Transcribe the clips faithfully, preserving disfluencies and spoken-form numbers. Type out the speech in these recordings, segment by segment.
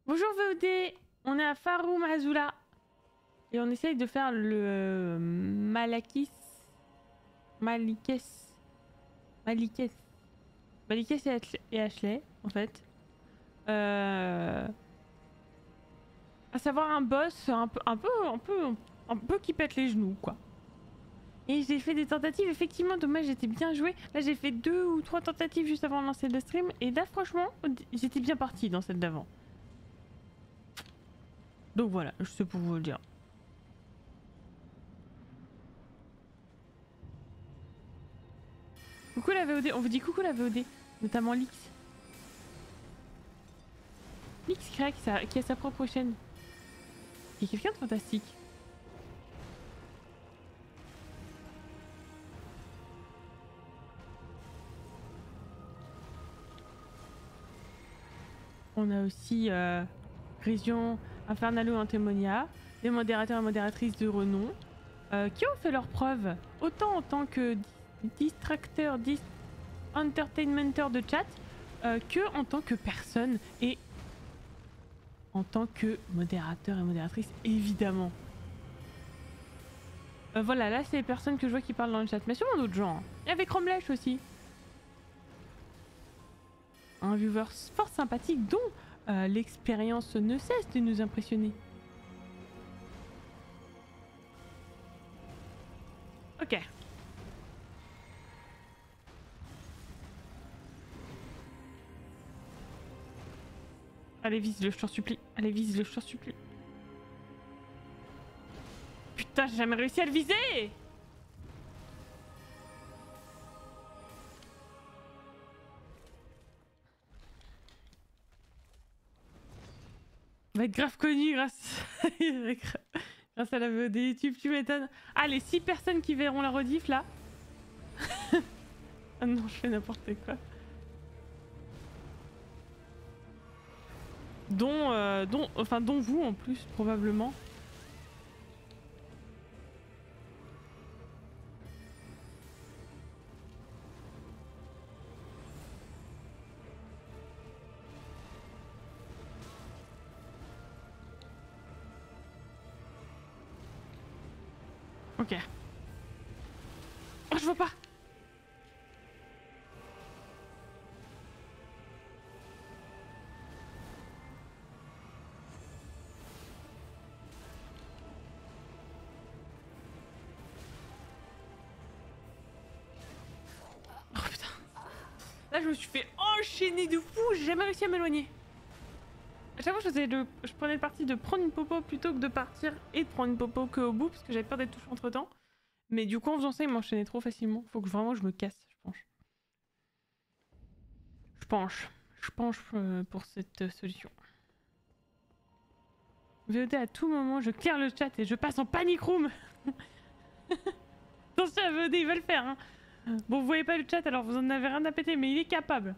Bonjour V O D, on est à Farum Azula et on essaye de faire le euh, Malakis, Malikes, Malikes, Malikes et Ashley, et Ashley en fait. Euh... À savoir un boss un peu, un peu, un peu, un peu qui pète les genoux quoi. Et j'ai fait des tentatives, effectivement, dommage, j'étais bien joué. Là j'ai fait deux ou trois tentatives juste avant de lancer le stream et là franchement j'étais bien parti dans celle d'avant. Donc voilà, je sais pour vous le dire. Coucou la V O D, on vous dit coucou la V O D, notamment Lix. Lix qui a, sa, qui a sa propre chaîne. Il y a quelqu'un de fantastique. On a aussi euh, Région Infernalo Antemonia, des modérateurs et modératrices de renom, euh, qui ont fait leurs preuves, autant en tant que distracteurs, dis entertainmenteurs de chat, euh, que en tant que personne et en tant que modérateur et modératrice, évidemment. Euh, voilà, là c'est les personnes que je vois qui parlent dans le chat, mais sûrement d'autres gens. Hein. Et avec Romlech aussi. Un viewer fort sympathique dont euh, l'expérience ne cesse de nous impressionner. Ok. Allez, vise-le, je t'en supplie. Allez, vise-le, je t'en supplie. Putain, j'ai jamais réussi à le viser! On va être grave connu grâce... grâce à la V O D YouTube, tu m'étonnes. Ah, les six personnes qui verront la rediff là. Ah non, je fais n'importe quoi. Dont, euh, dont, enfin, dont vous en plus, probablement. Ok. Oh, je vois pas! Oh putain. Là, je me suis fait enchaîner de fou, j'ai jamais réussi à m'éloigner. À chaque fois, je, faisais le... je prenais le parti de prendre une popo plutôt que de partir et de prendre une popo que au bout parce que j'avais peur d'être touché entre temps. Mais du coup, en faisant ça, il m'enchaînait trop facilement. Faut que vraiment je me casse, je pense. Je penche. Je penche euh, pour cette euh, solution. V O D, à tout moment, je clear le chat et je passe en panic room. Attention à V O D, il va le faire. Hein. Bon, vous voyez pas le chat, alors vous en avez rien à péter, mais il est capable.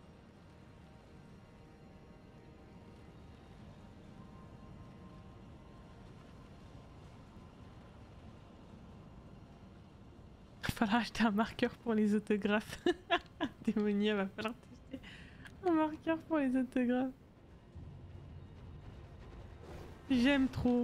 Il va falloir acheter un marqueur pour les autographes. Démonia, va falloir t'acheter un marqueur pour les autographes. J'aime trop.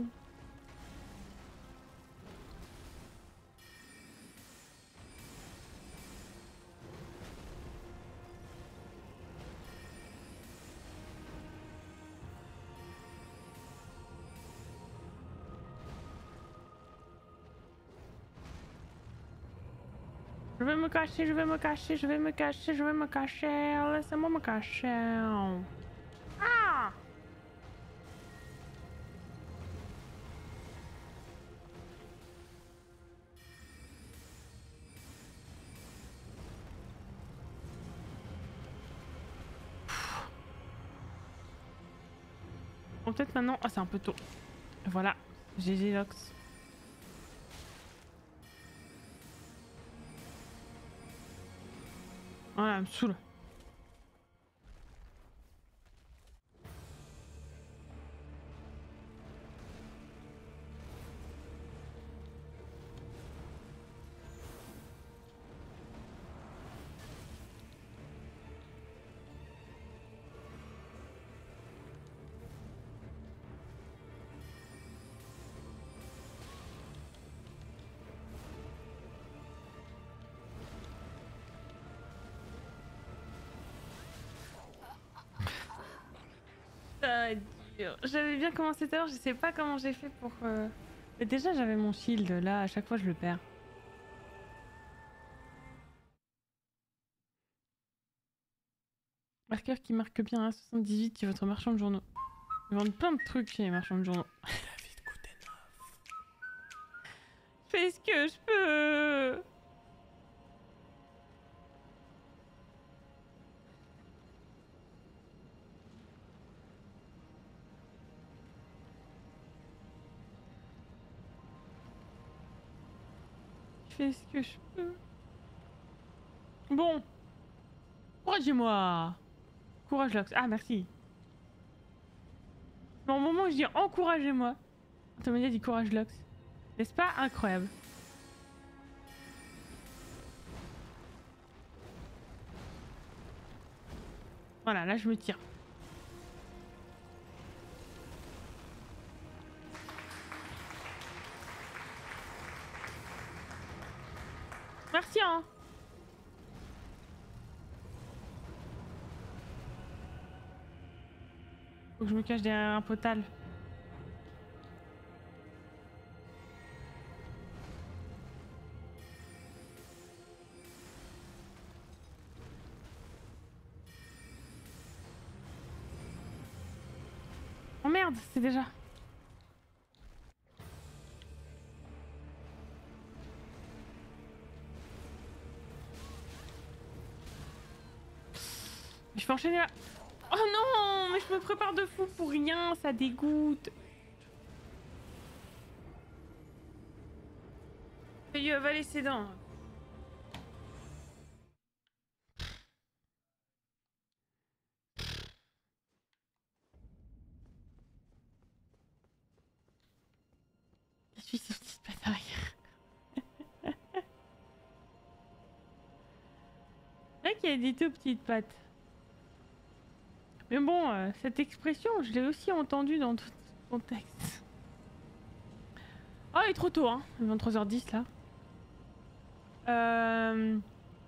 Je vais me cacher, je vais me cacher, je vais me cacher, je vais me cacher. Laissez-moi me cacher. Ah! Bon, peut-être maintenant... Ah, c'est un peu tôt. Voilà. G G Lox. Voilà, elle me saoule. Ça dur. J'avais bien commencé tout à l'heure, je sais pas comment j'ai fait pour... Euh... Mais déjà j'avais mon shield, là à chaque fois je le perds. Marqueur qui marque bien à soixante-dix-huit qui est votre marchand de journaux. Ils vendent plein de trucs chez les marchands de journaux. La vie de Koudenov. Fais ce que je peux. Fais ce que je peux. Bon. Encouragez-moi. Courage Lox. Ah merci. Bon, au moment où je dis encouragez-moi, Antonia dit courage Lox. N'est-ce pas incroyable? Voilà, là je me tire. Merci hein. Faut que je me cache derrière un potal. Oh merde, c'est déjà... Je vais enchaîner là. Oh non, mais je me prépare de fou pour rien, ça dégoûte. Il lui avaler ses dents. Je suis ces petites pattes arrière. C'est vrai qu'il y a des tout petites pattes. Mais bon, euh, cette expression, je l'ai aussi entendue dans tout contexte. Oh, il est trop tôt, hein. vingt-trois heures dix là. Euh...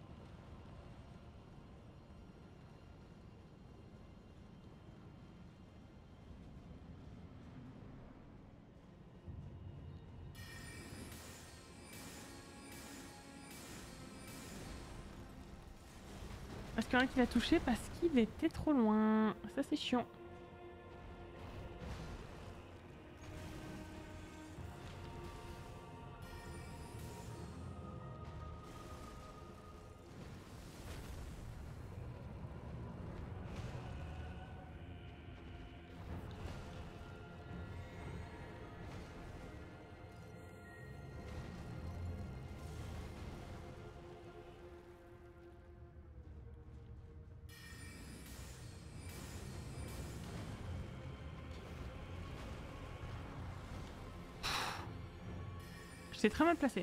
Parce qu'il y en a qui l'a touché parce qu'il était trop loin. Ça c'est chiant. J'étais très mal placé.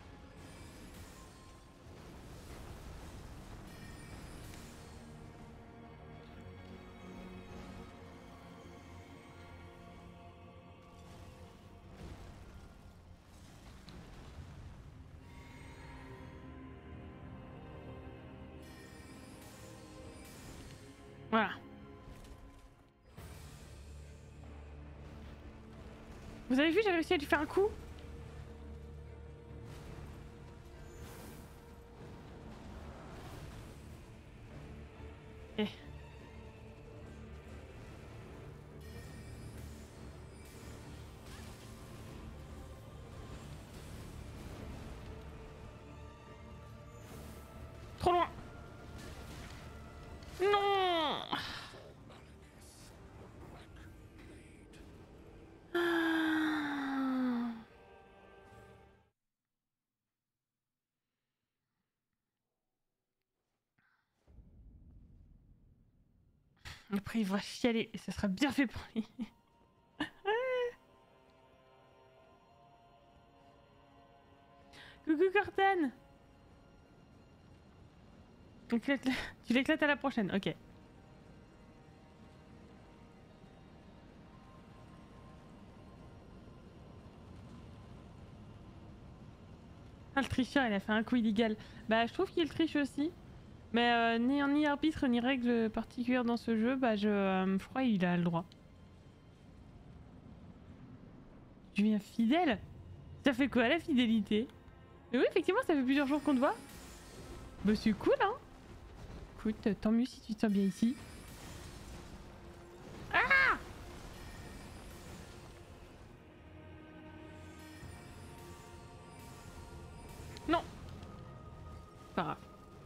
Voilà. Vous avez vu, j'ai réussi à lui faire un coup. Eh. Trop loin. Non. Ah. Après il va chialer et ça sera bien fait pour lui. Coucou Corten. Tu l'éclates à la prochaine, ok. Ah, le tricheur, il a fait un coup illégal. Bah, je trouve qu'il triche aussi. Mais euh, ni, ni arbitre, ni règle particulière dans ce jeu, bah, je, euh, je crois qu'il a le droit. Tu deviens fidèle? Ça fait quoi la fidélité? Mais oui, effectivement, ça fait plusieurs jours qu'on te voit. Bah c'est cool, hein. Écoute, tant mieux si tu te sens bien ici. Ah! Non. Pas grave.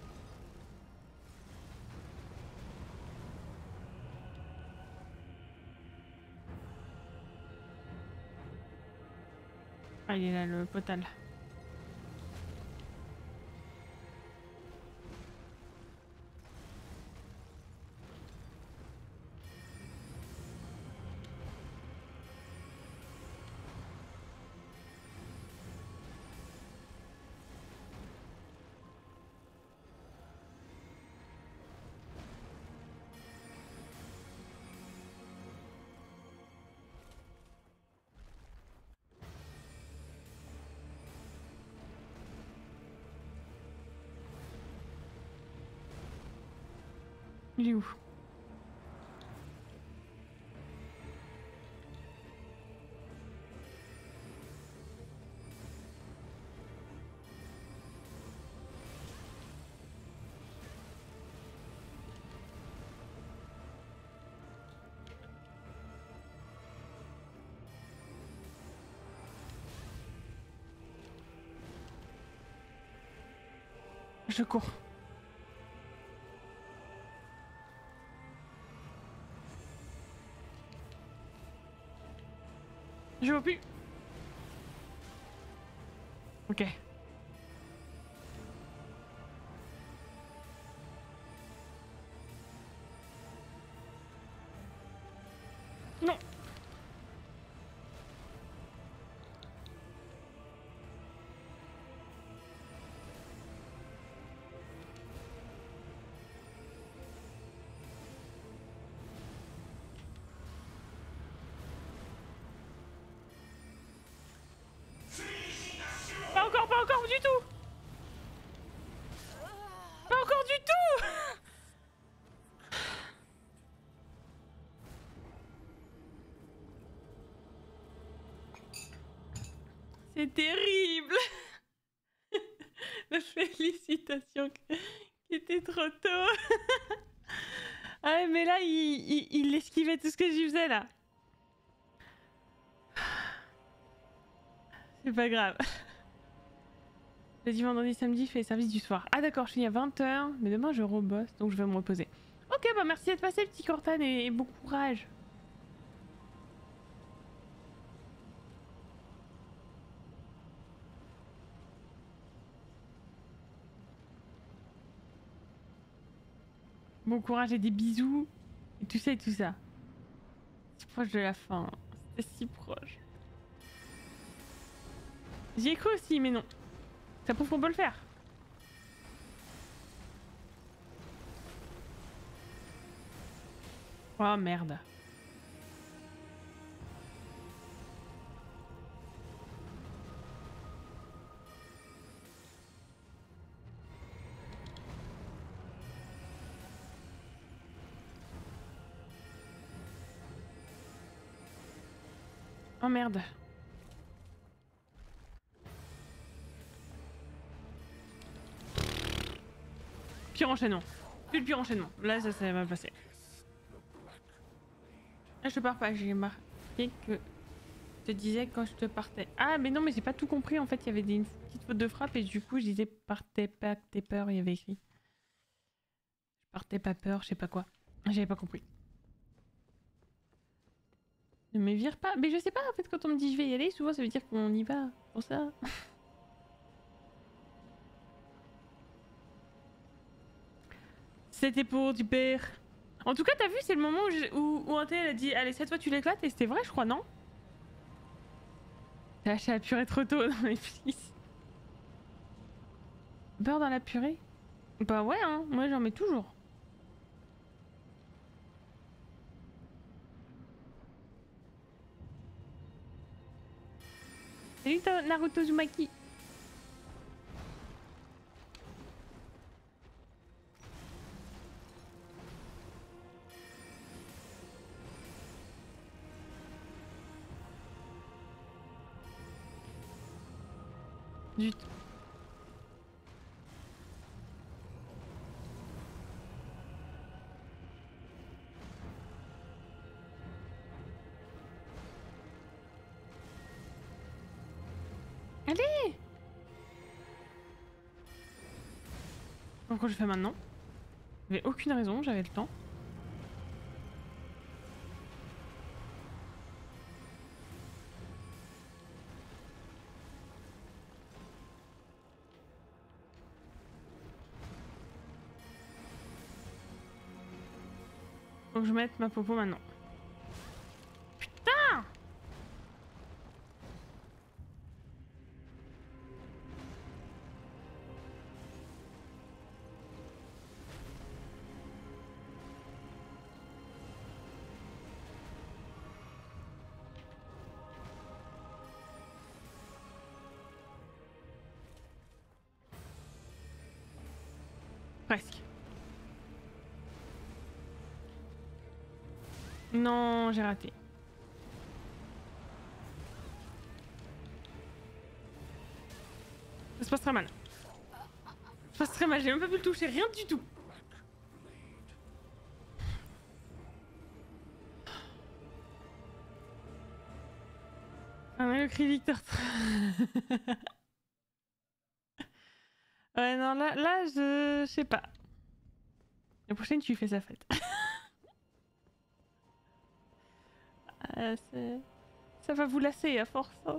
Ah, il est là, le potal. Il est où? Je cours. Je vois plus. Ok. Non. Pas encore, pas encore du tout. Pas encore du tout. C'est terrible. La félicitation qui était trop tôt. Ah mais là il, il, il esquivait tout ce que j'y faisais là. C'est pas grave. Le dimanche, vendredi, samedi, je fais les services du soir. Ah d'accord, je finis à vingt heures, mais demain je rebosse, donc je vais me reposer. Ok, bah merci d'être passé, petit Cortan, et, et bon courage. Bon courage et des bisous, et tout ça et tout ça. C'est proche de la fin, c'était si proche. J'y ai cru aussi, mais non. Ça prouve qu'on peut le faire. Oh merde. Oh merde. Pire enchaînement. Plus le pire enchaînement. Là, ça s'est mal passé. Là, je te pars pas. J'ai marqué que je te disais quand je te partais. Ah, mais non, mais j'ai pas tout compris. En fait, il y avait des, une petite faute de frappe et du coup, je disais partez pas, t'es peur. Il y avait écrit. Je partais pas peur, je sais pas quoi. J'avais pas compris. Ne me vire pas. Mais je sais pas, en fait, quand on me dit je vais y aller, souvent ça veut dire qu'on y va. Pour ça. C'était pour du père. En tout cas, t'as vu, c'est le moment où, je, où, où un tel a dit allez, cette fois tu l'éclates, et c'était vrai, je crois, non? T'as lâché la purée trop tôt dans les fils. Beurre dans la purée? Bah ouais, hein, moi j'en mets toujours. Salut Naruto Uzumaki. Zut. Allez! Pourquoi je fais maintenant? J'avais aucune raison, j'avais le temps. Faut que je mette ma popo maintenant. Putain! Presque. Non, j'ai raté. Ça se passe très mal. Ça se passe très mal, j'ai même pas pu le toucher, rien du tout. Ah mais le cri Victor. Ouais non là, là je... je sais pas. La prochaine tu fais sa fête. Ah, ça va vous lasser à force. Hein.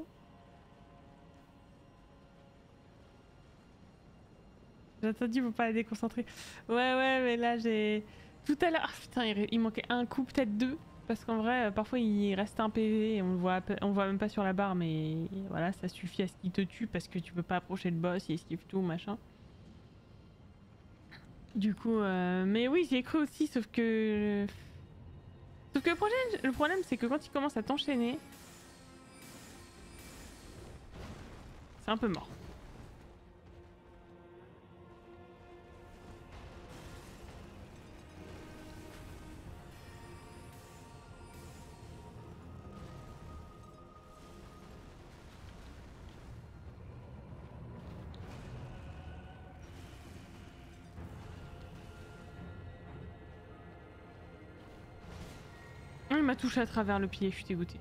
J'ai entendu, faut pas la déconcentrer. Ouais, ouais, mais là j'ai. Tout à l'heure. Ah, putain, il, il manquait un coup, peut-être deux. Parce qu'en vrai, parfois il reste un P V et on le voit, on le voit même pas sur la barre, mais voilà, ça suffit à ce qu'il te tue parce que tu peux pas approcher le boss, il esquive tout, machin. Du coup, euh... mais oui, j'y ai cru aussi, sauf que. Sauf que le problème, le problème c'est que quand il commence à t'enchaîner, c'est un peu mort. Il m'a touché à travers le pied, je suis dégoûtée.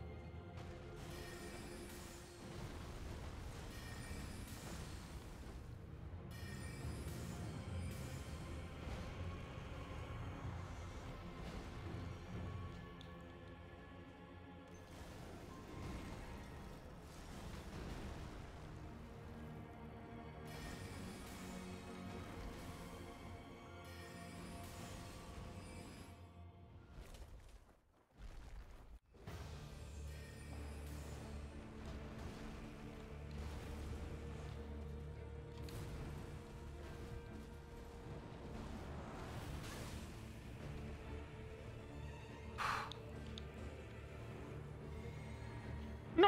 Non!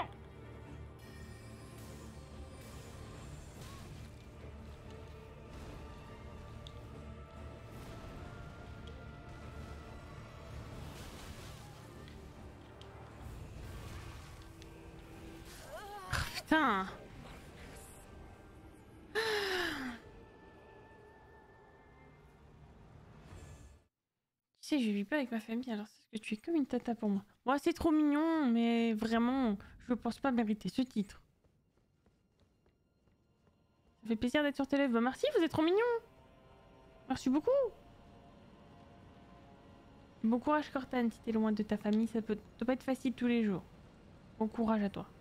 Oh, putain! Tu sais, je vis pas avec ma famille, alors c'est que tu es comme une tata pour moi. Moi, c'est trop mignon, mais vraiment, je pense pas mériter ce titre. Ça fait plaisir d'être sur tes lèvres. Bah merci, vous êtes trop mignon. Merci beaucoup. Bon courage, Cortane, si t'es loin de ta famille, ça peut, ça peut pas être facile tous les jours. Bon courage à toi.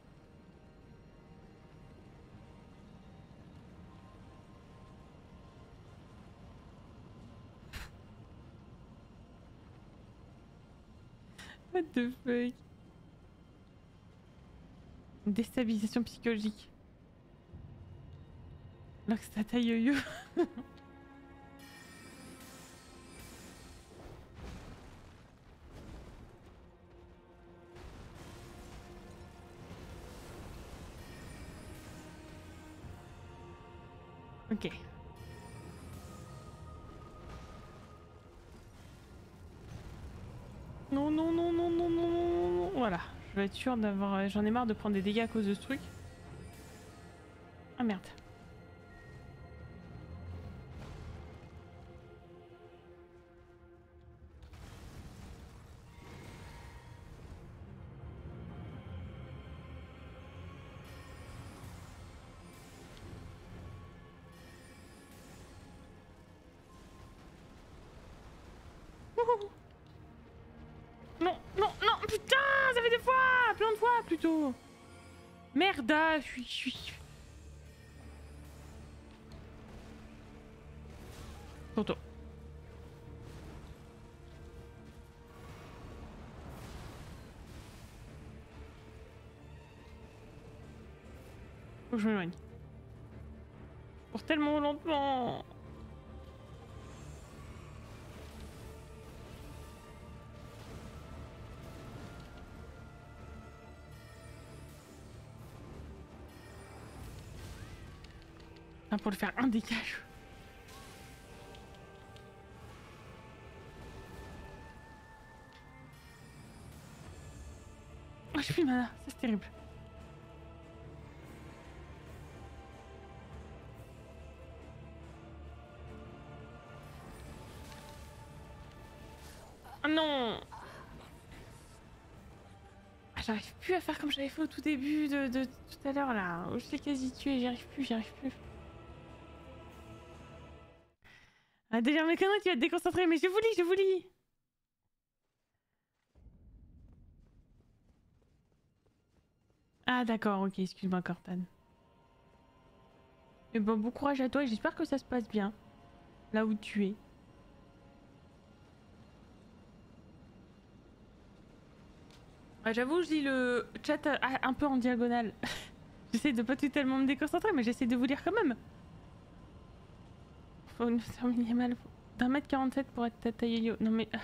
What the fuck? Déstabilisation psychologique. Alors que c'est ta yo-yo. Ok. Non, non, non, non, non, non, non, non. Voilà. Je vais être sûre d'avoir... J'en ai marre de prendre des dégâts à cause de ce truc. Ah merde. Non, non, non, putain, ça fait deux fois, plein de fois plutôt. Merde, je suis, je suis. Tonton. Faut que je m'éloigne. Je cours tellement lentement. Ah, pour le faire un dégage. Oh, j'ai plus de mana, ça c'est terrible. Oh non. Ah, j'arrive plus à faire comme j'avais fait au tout début de, de tout à l'heure là. Je l'ai quasi tué, j'y arrive plus, j'y arrive plus. Ah, délire mécanique, tu vas te déconcentrer, mais je vous lis, je vous lis. Ah d'accord, ok, excuse-moi Cortan. Mais bon, bon courage à toi et j'espère que ça se passe bien. Là où tu es. Ah, j'avoue, je lis le chat euh, un peu en diagonale. J'essaie de pas tout tellement me déconcentrer, mais j'essaie de vous lire quand même. Faut une hauteur minimale d'un mètre quarante-sept pour être tata yo-yo. Non mais...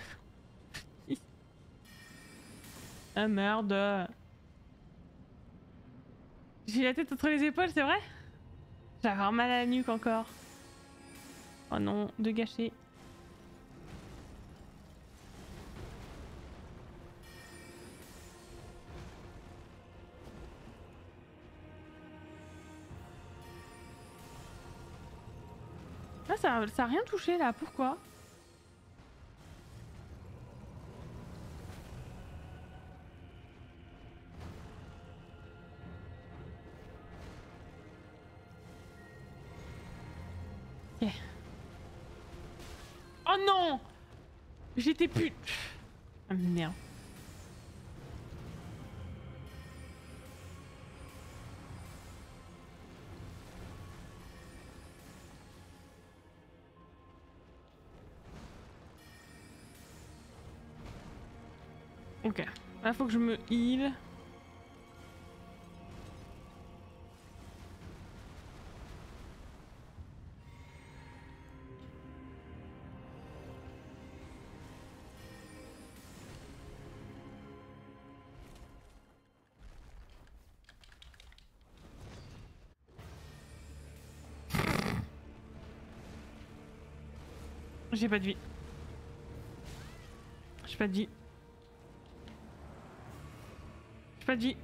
ah merde. J'ai la tête entre les épaules, c'est vrai? J'ai avoir mal à la nuque encore. Oh non, de gâcher. Ah, ça, ça a rien touché là, pourquoi? Ok. Oh non! J'étais plus... Ah merde. Ok. Là, faut que je me heal. J'ai pas de vie. J'ai pas de vie. J'ai pas de vie.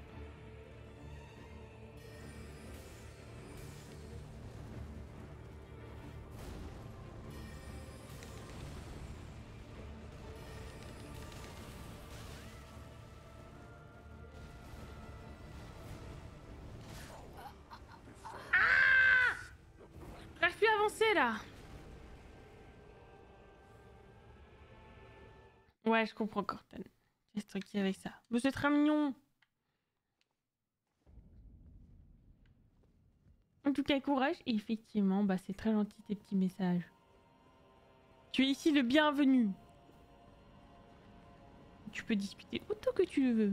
Ah! J'arrive plus à avancer là. Ouais, je comprends Corten. J'ai truqué avec ça. Mais c'est très mignon. En tout cas, courage. Et effectivement, bah c'est très gentil tes petits messages. Tu es ici le bienvenu. Tu peux discuter autant que tu le veux.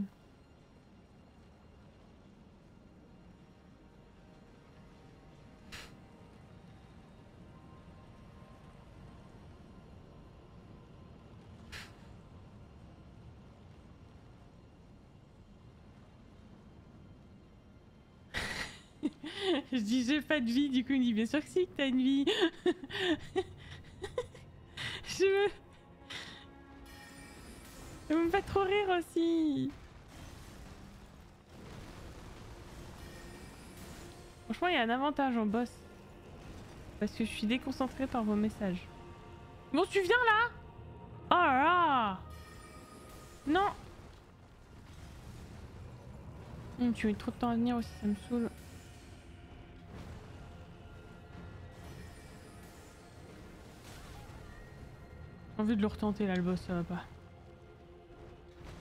Je dis j'ai pas de vie, du coup il me dit bien sûr que si que t'as une vie. Je me... Ça me fait trop rire aussi. Franchement il y a un avantage en boss. Parce que je suis déconcentrée par vos messages. Bon tu viens là? Oh là là. Non. Hum, tu mets trop de temps à venir aussi, ça me saoule. J'ai envie de le retenter là le boss, ça va pas.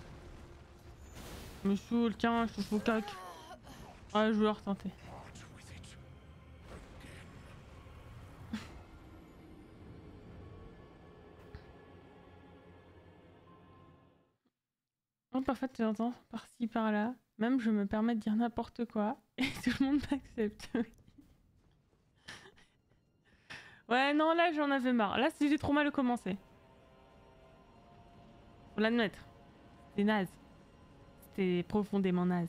Me saoule, tiens, je te fous cac. Ouais, je vais leur tenter. Oh, parfois tu entends par-ci par-là. Même je me permets de dire n'importe quoi et tout le monde m'accepte. Ouais, non, là j'en avais marre. Là, j'ai trop mal commencé. Faut l'admettre. C'était naze. C'était profondément naze.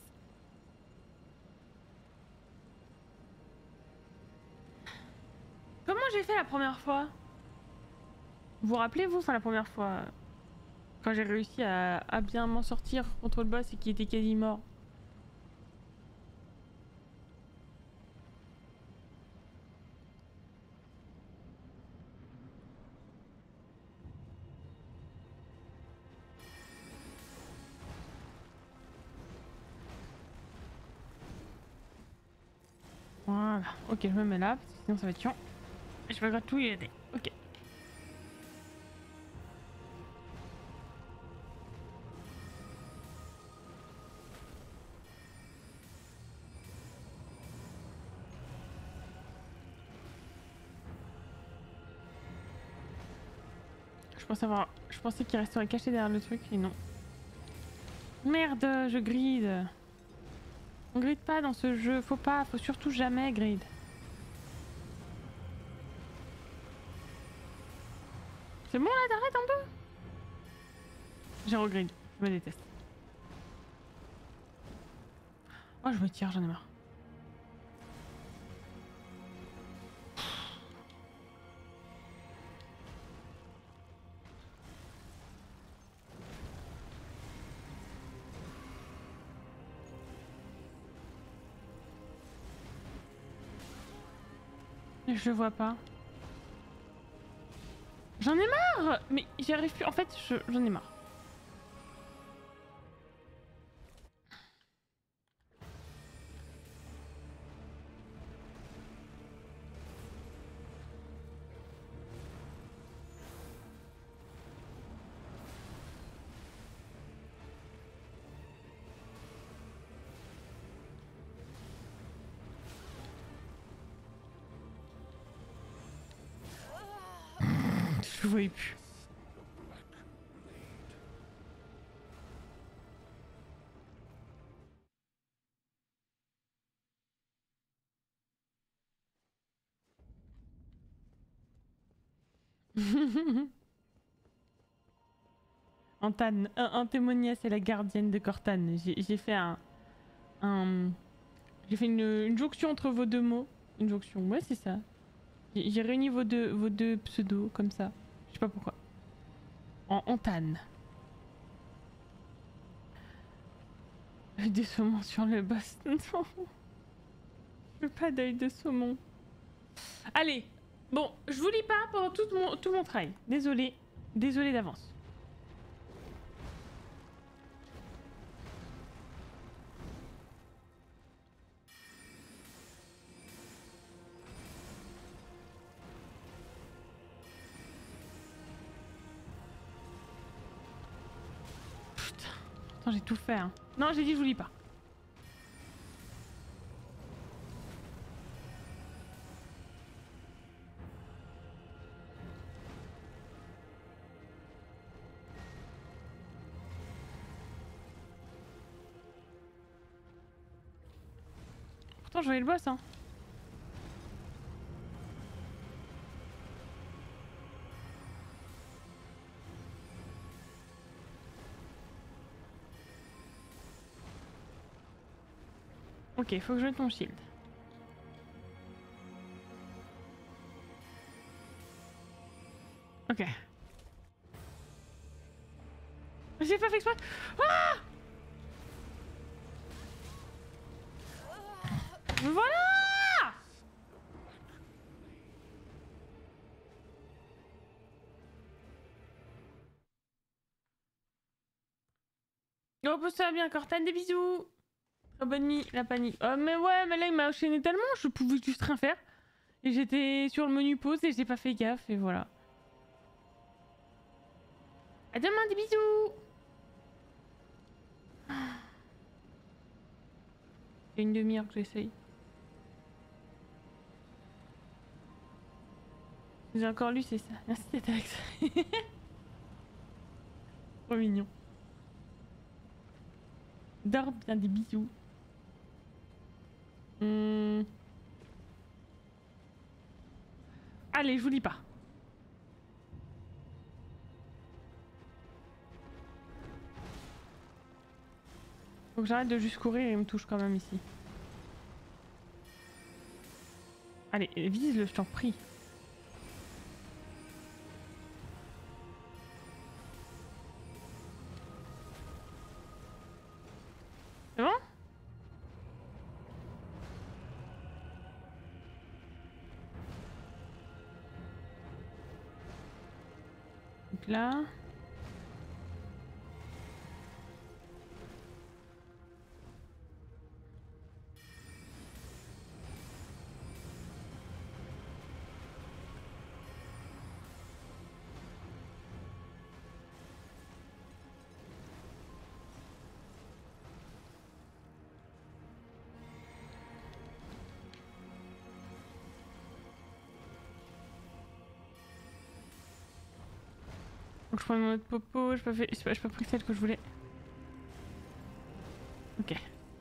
Comment j'ai fait la première fois? Vous vous rappelez, vous, enfin la première fois, quand j'ai réussi à, à bien m'en sortir contre le boss et qui était quasi mort? Voilà, ok, je me mets là, parce que sinon ça va être chiant. Je vais gratouiller les dés. Ok. Je pensais avoir... Je pensais qu'il resterait caché derrière le truc, et non. Merde, je gride. On gride pas dans ce jeu, faut pas, faut surtout jamais gride. C'est bon là, t'arrêtes un peu? J'ai regrid, je me déteste. Oh, je me tire, j'en ai marre. Je le vois pas. J'en ai marre. Mais j'y arrive plus, en fait, j'en ai marre. Je le voyais plus. Antan, Antémonia, c'est la gardienne de Cortane. J'ai fait un... un J'ai fait une, une jonction entre vos deux mots. Une jonction, ouais, c'est ça. J'ai réuni vos deux, vos deux pseudos comme ça. Je sais pas pourquoi. En Antan. Œil de saumon sur le boss. Non. Je veux pas d'œil de saumon. Allez. Bon, je vous lis pas pendant tout mon, tout mon travail. Désolé. Désolé d'avance. Putain. Attends, j'ai tout fait. Hein. Non, j'ai dit je vous lis pas. Pourtant, je voyais le boss, hein. Ok, faut que je mette mon shield. Ok. J'ai pas fait exprès. Ah! Voilà! Oh, bah ça va bien, Cortane, des bisous! Très bonne nuit, la panique. Oh, mais ouais, mais là, il m'a enchaîné tellement, je pouvais juste rien faire. Et j'étais sur le menu pause et j'ai pas fait gaffe, et voilà. À demain, des bisous! C'est une demi-heure que j'essaye. J'ai encore lu, c'est ça. Merci Tatax. Trop mignon. Dors bien, des bisous. Hum... Allez, je vous lis pas. Faut que j'arrête de juste courir et il me touche quand même ici. Allez, vise-le, je t'en prie. C'est bon? Donc là... Donc je prends mon autre popo, j'ai pas fait, j'ai pas, j'ai pas pris celle que je voulais. Ok.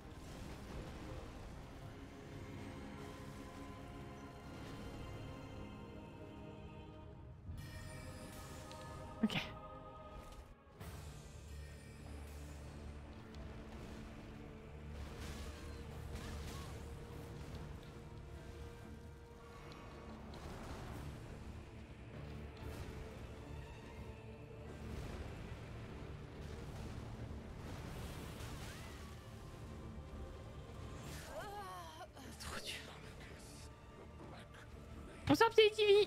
Ok. Trop dur. Bonsoir petit T V.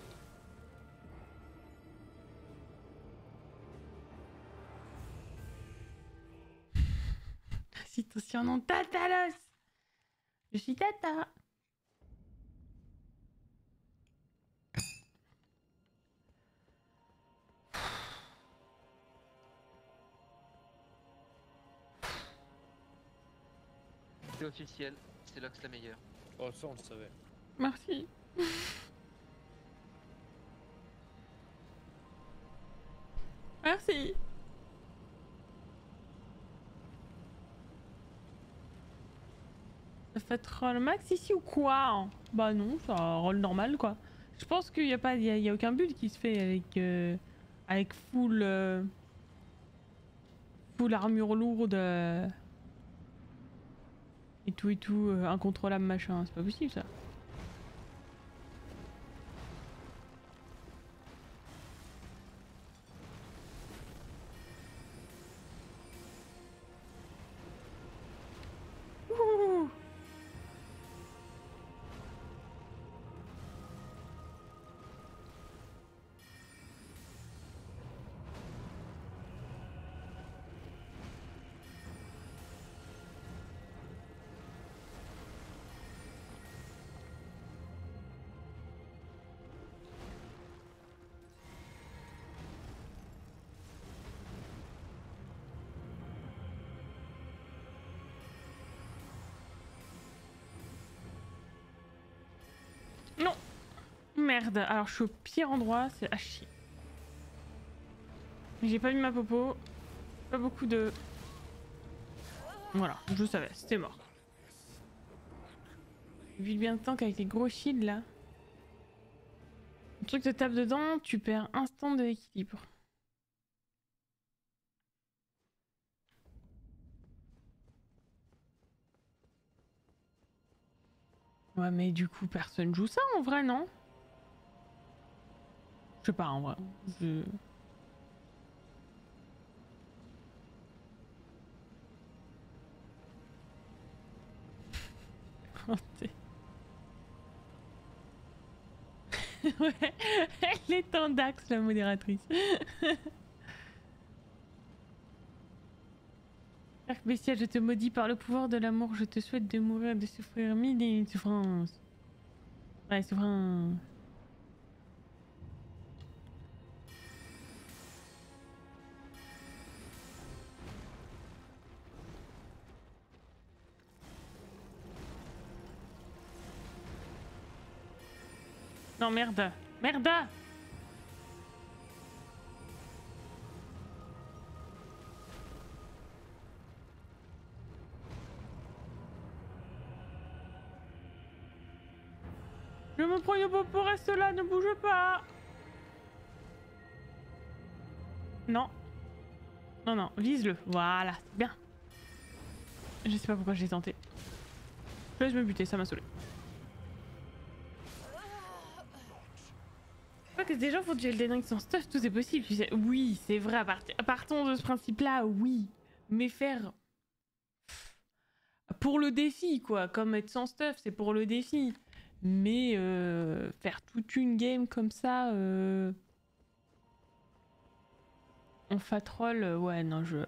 C'est aussi un nom Tatalos. Je suis Tata. C'est officiel, c'est Lox la meilleure. Oh, ça on le savait. Merci. Merci. Ça fait troll max ici ou quoi? Bah non, ça roll normal quoi. Je pense qu'il n'y a pas, il y a, y a aucun build qui se fait avec euh, avec full euh, full armure lourde euh, et tout et tout euh, incontrôlable machin. C'est pas possible ça. Ouh. Non. Merde. Alors je suis au pire endroit, c'est à chier. J'ai pas mis ma popo. Pas beaucoup de... Voilà, je savais, c'était mort. Vu le bien de temps qu'avec les gros shields là. Le truc te tape dedans, tu perds instant de l'équilibre. Ouais mais du coup personne joue ça en vrai non? Je sais pas en vrai. Je... Ouais, elle est en dax la modératrice. Arc bestial, je te maudis par le pouvoir de l'amour, je te souhaite de mourir, de souffrir mille et une souffrances. Ouais, souffrance. Non, merde. Merde. Je me prends une popo, reste là, ne bouge pas. Non. Non, non, vise-le. Voilà, c'est bien. Je sais pas pourquoi j'ai tenté. Je laisse me buter, ça m'a saoulé. Je crois que des gens font du Elden Ring sans stuff, tout c'est possible. Tu sais, oui, c'est vrai, partons de ce principe-là, oui. Mais faire... Pour le défi, quoi. Comme être sans stuff, c'est pour le défi. Mais euh, faire toute une game comme ça... Euh... En fat roll, euh, ouais, non, je...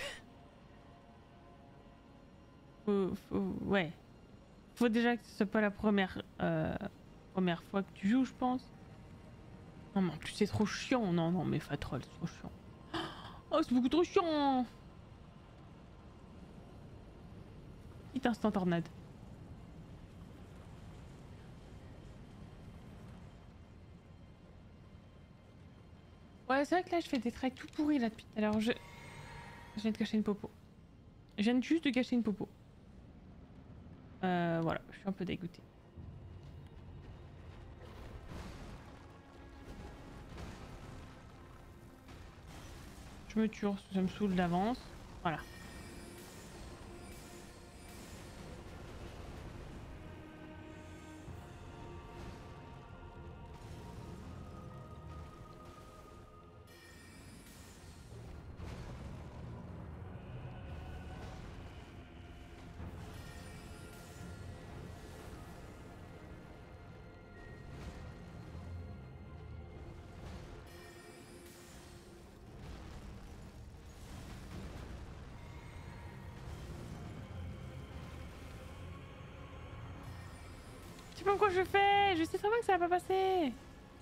faut, faut... Ouais. Faut déjà que ce soit pas la première, euh, première fois que tu joues, je pense. Non, mais en plus, c'est trop chiant. Non, non, mais fat roll, c'est trop chiant. Oh, c'est beaucoup trop chiant. Petit instant tornade. Ouais, c'est vrai que là, je fais des traits tout pourris là depuis tout à l'heure. Je... je viens de cacher une popo. Je viens juste de cacher une popo. Euh, voilà, je suis un peu dégoûtée. Je me tue, ça me saoule d'avance. Voilà. Je sais pas quoi je fais, je sais très bien que ça va pas passer.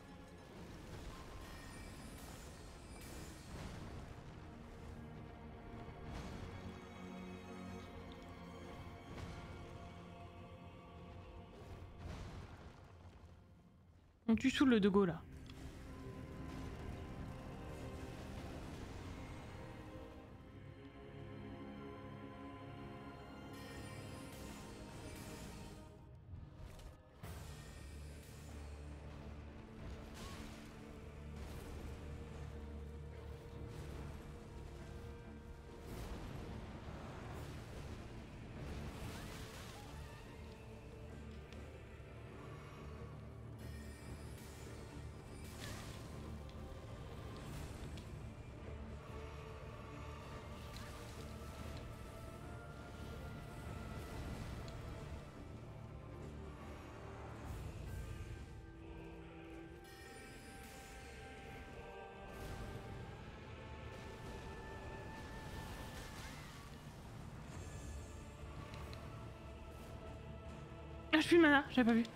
On tue sous le de go là. Ah, je suis le mana, j'avais pas vu.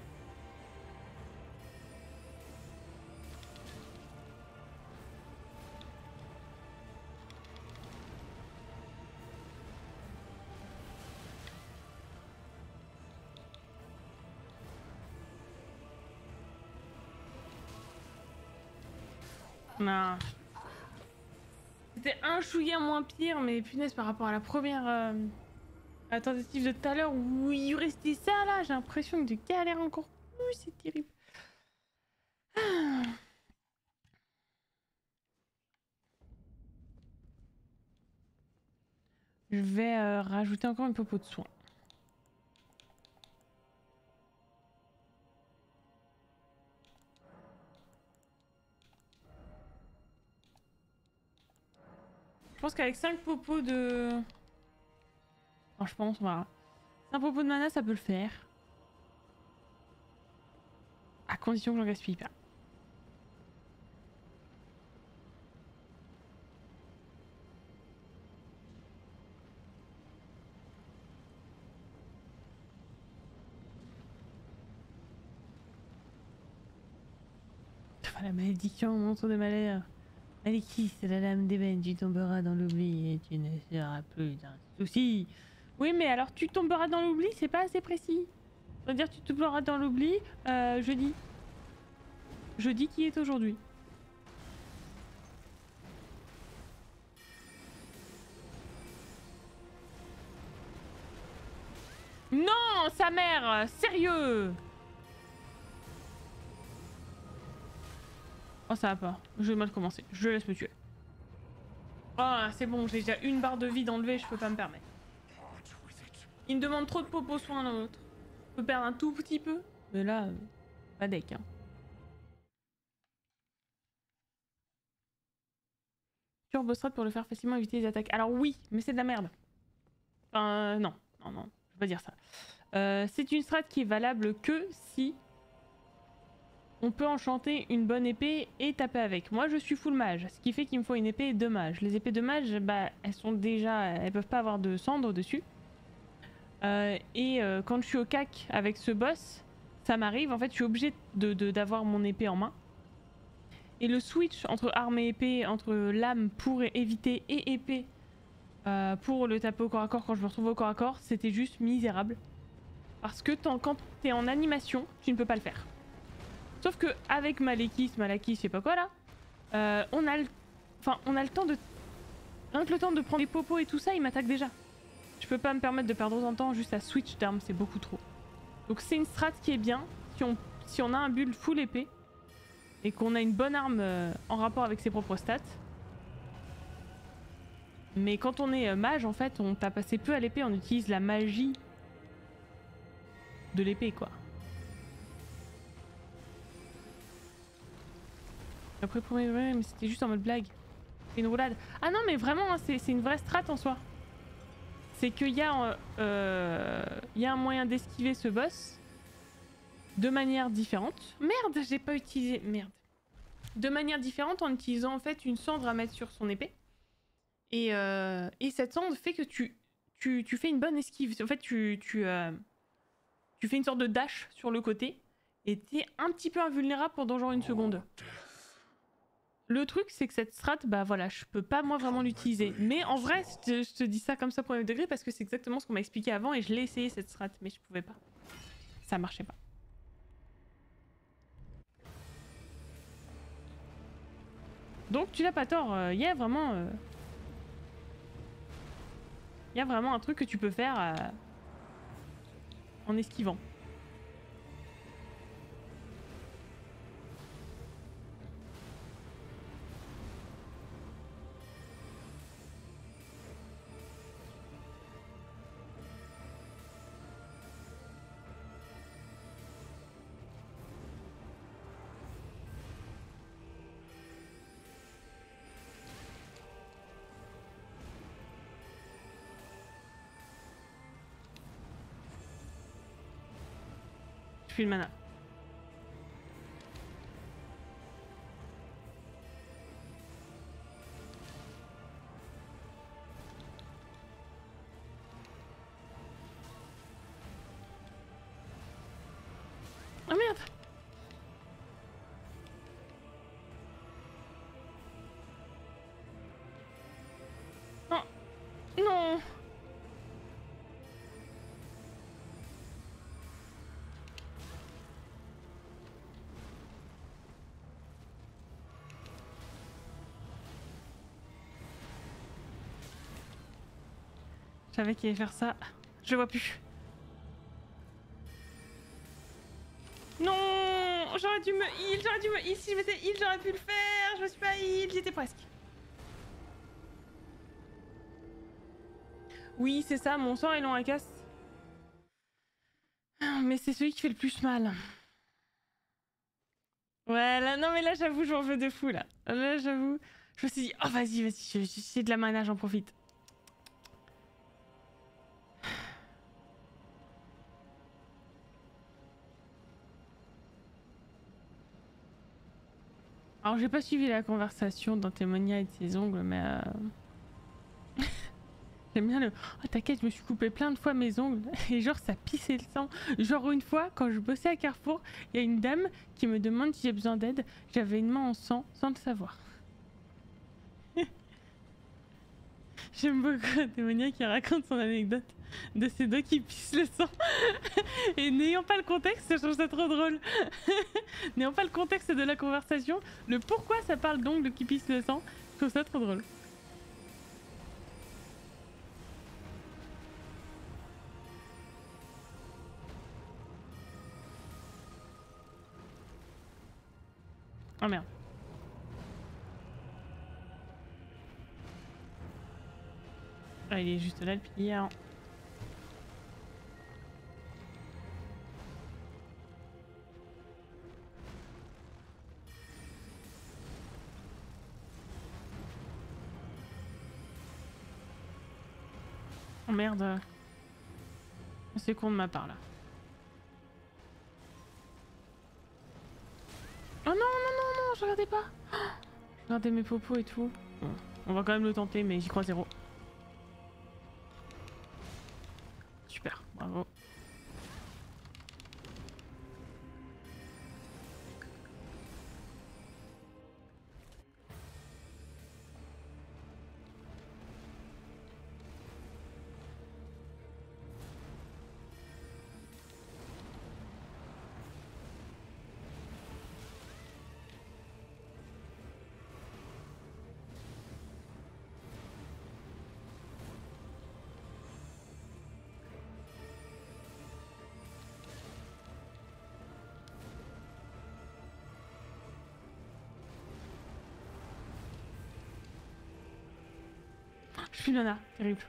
Non. C'était un chouïa moins pire, mais punaise par rapport à la première euh, à la tentative de tout à l'heure où il restait ça là, j'ai l'impression de galérer encore plus, c'est terrible. Ah. Je vais euh, rajouter encore une popo de soin. Je pense qu'avec cinq popos de... Enfin, je pense, voilà. cinq popos de mana, ça peut le faire. À condition que j'en gaspille pas. Enfin, la malédiction, monstre de malheur. Alexis, c'est la lame d'ébène, tu tomberas dans l'oubli et tu ne seras plus d'un souci. Oui, mais alors tu tomberas dans l'oubli, c'est pas assez précis. Ça veut dire tu tomberas dans l'oubli euh, jeudi. jeudi qui est aujourd'hui. Non, sa mère, sérieux. Oh, ça va pas. Je vais mal commencer. Je laisse me tuer. Oh, c'est bon, j'ai déjà une barre de vie d'enlever, je peux pas me permettre. Il me demande trop de popo soin l'autre. Je peux perdre un tout petit peu. Mais là, euh, pas deck. Hein. Turbo strat pour le faire facilement éviter les attaques. Alors oui, mais c'est de la merde. Enfin, euh, non. Non, non, je vais pas dire ça. Euh, c'est une strat qui est valable que si on peut enchanter une bonne épée et taper avec. Moi, je suis full mage, ce qui fait qu'il me faut une épée de mage. Les épées de mage, bah, elles sont déjà... Elles peuvent pas avoir de cendre dessus. Euh, et euh, quand je suis au cac avec ce boss, ça m'arrive, en fait, je suis obligée de, de, d'avoir mon épée en main. Et le switch entre arme et épée, entre lame pour éviter et épée euh, pour le taper au corps à corps quand je me retrouve au corps à corps, c'était juste misérable. Parce que quand t'es en animation, tu ne peux pas le faire. Sauf que avec Malekith, Malakith, je sais pas quoi là, euh, on a le, enfin on a le temps de, rien que le temps de prendre les popos et tout ça, il m'attaque déjà. Je peux pas me permettre de perdre autant de temps juste à switch d'armes, c'est beaucoup trop. Donc c'est une strat qui est bien si on, si on a un build full épée et qu'on a une bonne arme euh, en rapport avec ses propres stats. Mais quand on est euh, mage, en fait, on tape assez peu à l'épée, on utilise la magie de l'épée quoi. Après premier vrai, mais c'était juste en mode blague. C'est une roulade. Ah non mais vraiment, hein, c'est une vraie strat en soi. C'est qu'il y, euh, euh, y a un moyen d'esquiver ce boss de manière différente. Merde, j'ai pas utilisé... Merde. De manière différente en utilisant en fait une cendre à mettre sur son épée. Et, euh, et cette cendre fait que tu, tu, tu fais une bonne esquive. En fait, tu, tu, euh, tu fais une sorte de dash sur le côté. Et t'es un petit peu invulnérable pendant genre une seconde. Le truc, c'est que cette strat, bah voilà, je peux pas moi vraiment l'utiliser. Mais en vrai, je te, je te dis ça comme ça pour un degré parce que c'est exactement ce qu'on m'a expliqué avant et je l'ai essayé cette strat, mais je pouvais pas. Ça marchait pas. Donc tu n'as pas tort, il euh, y a vraiment... Il euh, y a vraiment un truc que tu peux faire euh, en esquivant. Le mana. Oh merde. Oh non. Je savais qu'il allait faire ça. Je vois plus. Non, j'aurais dû me heal, j'aurais dû me heal. Si je m'étais heal, j'aurais pu le faire. Je me suis pas heal, j'étais presque. Oui, c'est ça, mon sort est long à casse. Mais c'est celui qui fait le plus mal. Ouais, là, non mais là j'avoue, j'en veux de fou là. Là j'avoue, je me suis dit, oh vas-y, vas-y, j'ai de la mana, j'en profite. Alors j'ai pas suivi la conversation dans Témonia et de ses ongles, mais euh... j'aime bien le... Oh t'inquiète, je me suis coupé plein de fois mes ongles et genre ça pissait le sang. Genre une fois, quand je bossais à Carrefour, il y a une dame qui me demande si j'ai besoin d'aide. J'avais une main en sang sans le savoir. J'aime beaucoup Démonia qui raconte son anecdote de ses doigts qui pissent le sang. Et n'ayant pas le contexte, je trouve ça trop drôle. N'ayant pas le contexte de la conversation, le pourquoi ça parle d'ongles qui pissent le sang, je trouve ça trop drôle. Oh merde. Ah, il est juste là le pilier. Oh merde. C'est con de ma part là. Oh non, non, non, non, je regardais pas. Oh, je regardais mes popos et tout. Bon, on va quand même le tenter, mais j'y crois zéro. Super, bravo. Je suis Lana, terrible.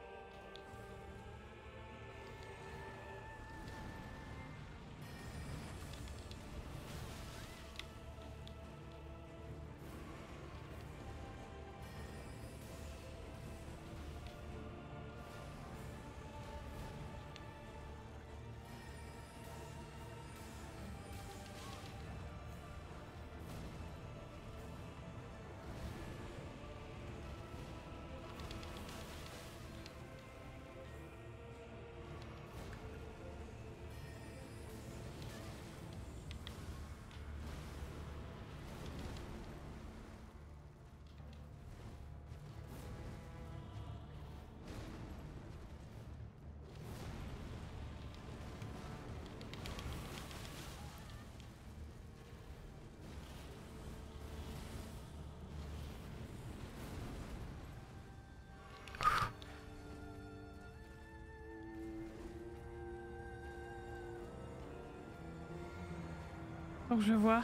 Donc je vois.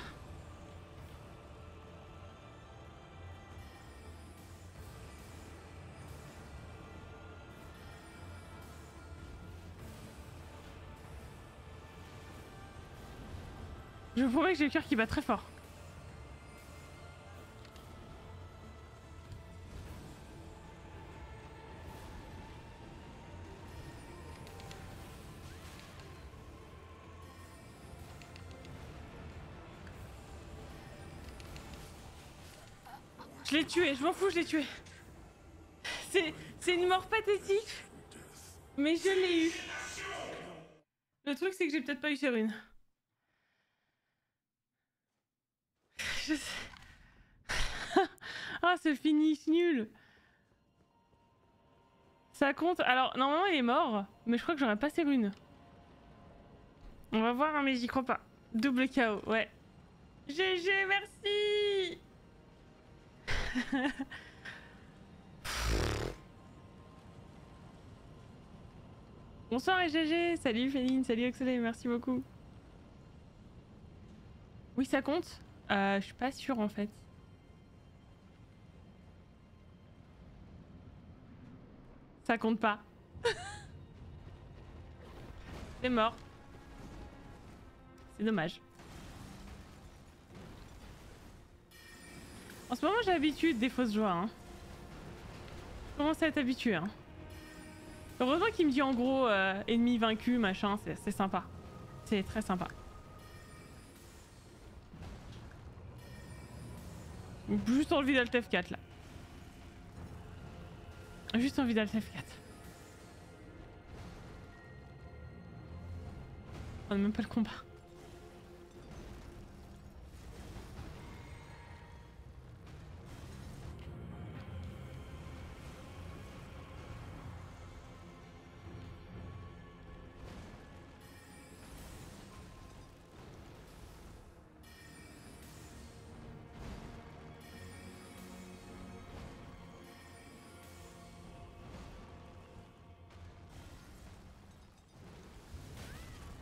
Je vous promets que j'ai le cœur qui bat très fort. Je l'ai tué, je m'en fous, je l'ai tué. C'est une mort pathétique, mais je l'ai eu. Le truc, c'est que j'ai peut-être pas eu sur une. Je sais. Ah, ce finish nul. Ça compte. Alors, normalement, il est mort, mais je crois que j'aurais pas une. On va voir, hein, mais j'y crois pas. Double K O, ouais. G G, merci. Bonsoir et G G. Salut Féline, salut Oxley, merci beaucoup. Oui, ça compte. Euh, je suis pas sûre en fait. Ça compte pas. C'est mort. C'est dommage. En ce moment, j'ai l'habitude des fausses joies. Hein. Je commence à être habitué. Hein. Heureusement qu'il me dit en gros euh, ennemi vaincu, machin, c'est sympa. C'est très sympa. Juste envie d'Alt F quatre là. Juste envie d'Alt F quatre. On n'a même pas le combat.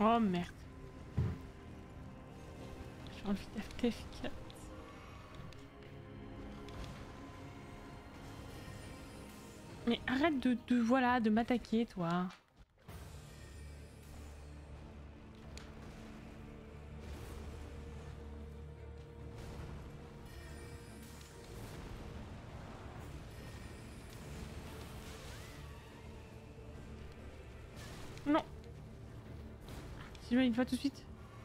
Oh merde. J'ai envie d'F F quatre. Mais arrête de, de voilà, de m'attaquer, toi. Non. Si je mets une fois tout de suite.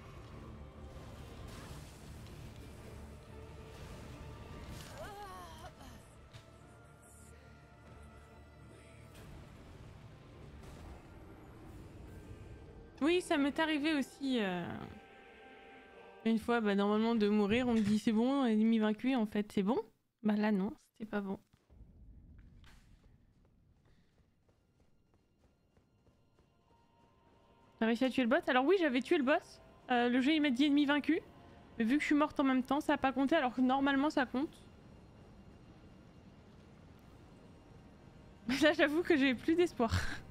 Oui, ça m'est arrivé aussi. Euh... Une fois, bah, normalement, de mourir, on me dit c'est bon, ennemi vaincu, en fait, c'est bon. Bah là, non, c'était pas bon. T'as réussi à tuer le boss? Alors oui, j'avais tué le boss. Euh, le jeu, il m'a dit ennemi vaincu. Mais vu que je suis morte en même temps, ça a pas compté, alors que normalement, ça compte. Mais là, j'avoue que j'ai plus d'espoir.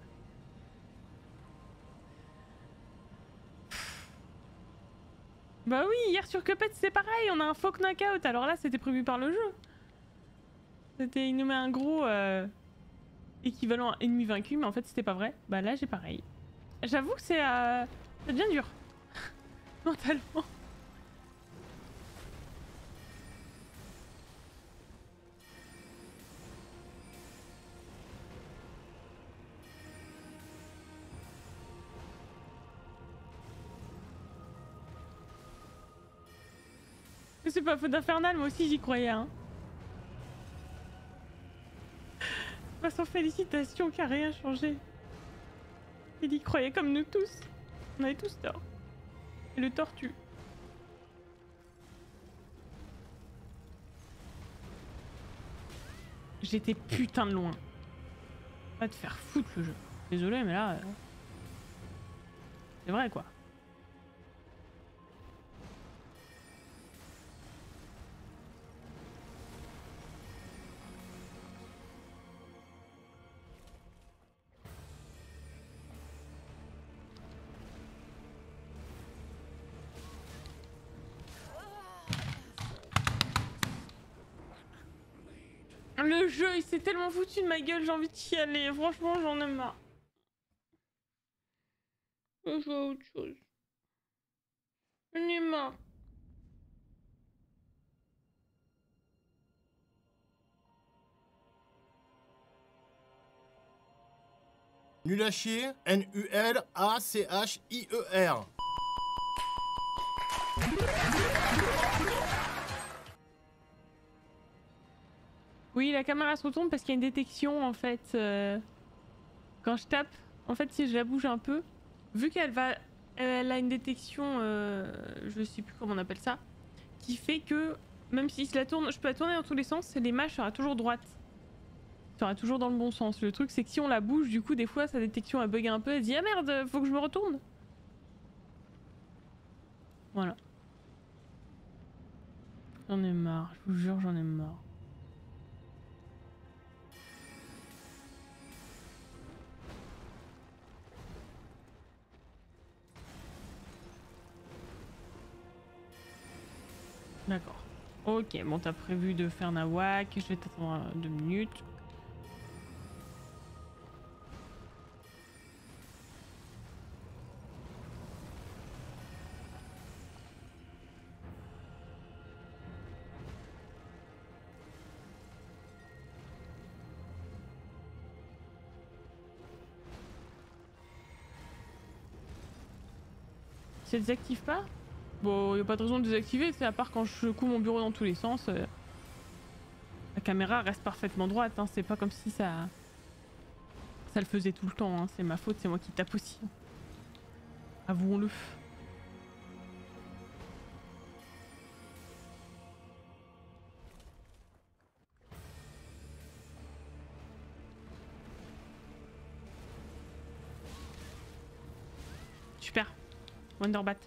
Bah oui, hier sur Cuphead c'est pareil, on a un faux knockout, alors là c'était prévu par le jeu. C'était, il nous met un gros euh, équivalent à ennemi vaincu, mais en fait c'était pas vrai. Bah là j'ai pareil. J'avoue que c'est euh, c'est bien dur. Mentalement. C'est pas faute d'Infernal, moi aussi j'y croyais hein. Pas sans félicitations qui a rien changé. Il y croyait comme nous tous. On avait tous tort. Et le tortue. J'étais putain de loin. Va te faire foutre le jeu. Désolé mais là... Euh... C'est vrai quoi. Le jeu il s'est tellement foutu de ma gueule, j'ai envie de chialer. Franchement j'en ai marre. Je joue à autre chose. J'en ai marre. Nul à chier, N U L A C H I E R. Oui, la caméra se retourne parce qu'il y a une détection en fait. Euh, quand je tape, en fait, si je la bouge un peu, vu qu'elle va, elle a une détection, euh, je sais plus comment on appelle ça, qui fait que même si je la tourne, je peux la tourner dans tous les sens, l'image sera toujours droite. Sera toujours dans le bon sens. Le truc, c'est que si on la bouge, du coup, des fois, sa détection a bug un peu, elle dit ah merde, faut que je me retourne. Voilà. J'en ai marre, je vous jure, j'en ai marre. D'accord. Ok, bon t'as prévu de faire Nawak, je vais t'attendre deux minutes. Si elle désactive pas? Bon, y a pas de raison de désactiver, c'est à part quand je couds mon bureau dans tous les sens. Euh, la caméra reste parfaitement droite, hein, c'est pas comme si ça... Ça le faisait tout le temps, hein. C'est ma faute, c'est moi qui tape aussi. Avouons-le. Super. Wonderbat.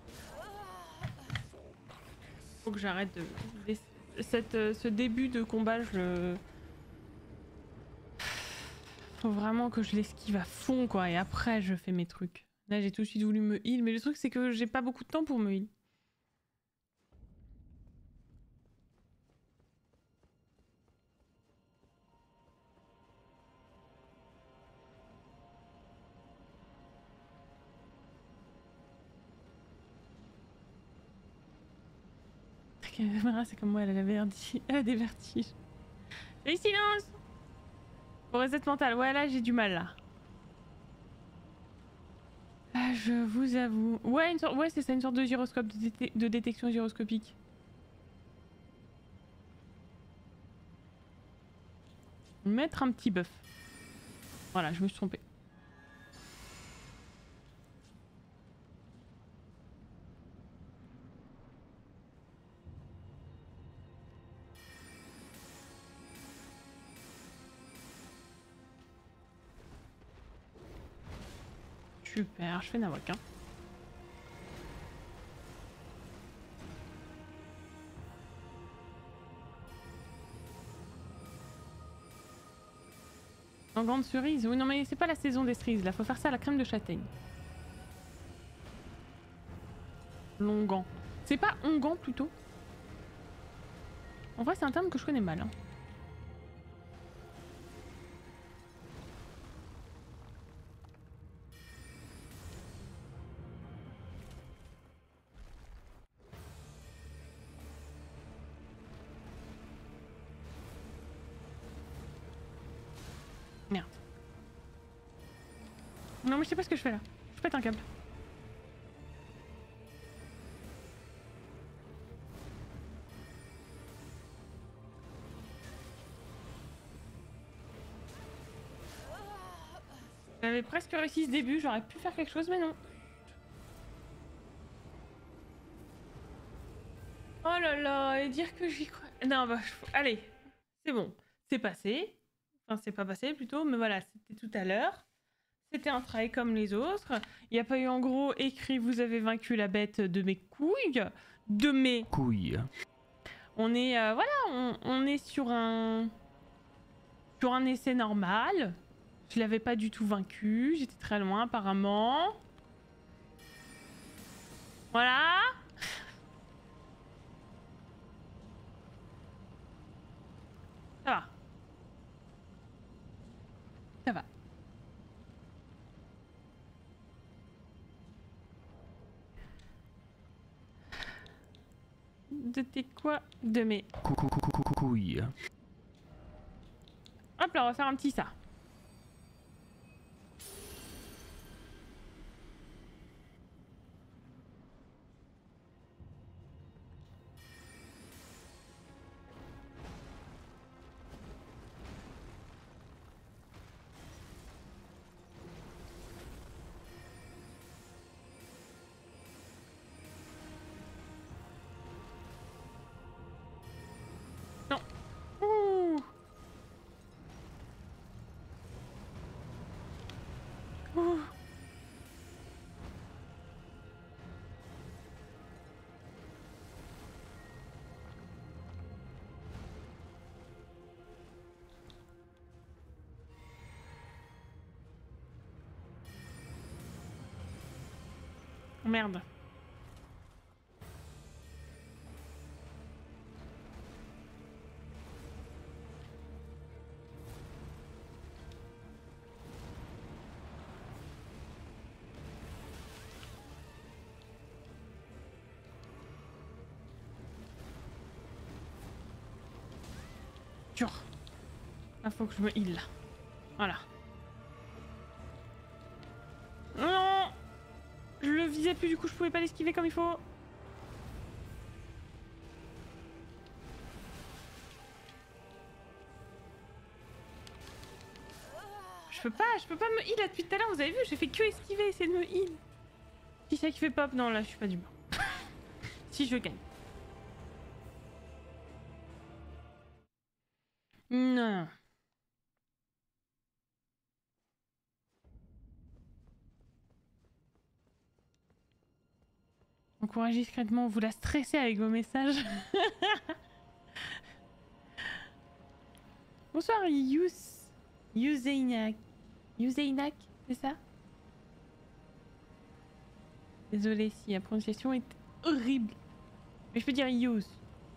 Faut que j'arrête de... Cette, euh, ce début de combat, je... Faut vraiment que je l'esquive à fond, quoi, et après je fais mes trucs. Là, j'ai tout de suite voulu me heal, mais le truc, c'est que j'ai pas beaucoup de temps pour me heal. C'est comme moi, elle a, la vertige. Elle a des vertiges. Et silence! Pour reset mental, ouais, là, j'ai du mal, là. Ah, je vous avoue. Ouais, une sorte... ouais c'est ça, une sorte de gyroscope, de, dé de détection gyroscopique. Mettre un petit buff. Voilà, je me suis trompée. Super, je fais Nawak. Hein. En grande cerise. Oui, non, mais c'est pas la saison des cerises là, faut faire ça à la crème de châtaigne. Longan. C'est pas ongan plutôt? En vrai, c'est un terme que je connais mal. Hein. Merde. Non mais je sais pas ce que je fais là. Je pète un câble. J'avais presque réussi ce début, j'aurais pu faire quelque chose mais non. Oh là là, et dire que j'y crois... Non bah, je... allez, c'est bon. C'est passé. Enfin c'est pas passé plutôt, mais voilà, c'était tout à l'heure. C'était un travail comme les autres. Il n'y a pas eu en gros écrit vous avez vaincu la bête de mes couilles. De mes couilles. On est euh, voilà, on, on est sur un sur un essai normal. Je l'avais pas du tout vaincu, j'étais très loin apparemment. Voilà. Ça va. Ça va. De tes quoi? De mes couilles. Hop là, on va faire un petit ça. Non. Ouh. Ouh. Merde. Dur. Là, faut que je me heal là. Voilà. Non. Je le visais plus, du coup je pouvais pas l'esquiver comme il faut. Je peux pas, je peux pas me heal là depuis tout à l'heure, vous avez vu, j'ai fait que esquiver, essayer de me heal. Si c'est qui fait pop, non là je suis pas du bon. Si je gagne. Non. Encouragez discrètement, vous la stressez avec vos messages. Bonsoir Yus. Yuzeinak. Yuzeinak, c'est ça? Désolée si la prononciation est horrible. Mais je peux dire use.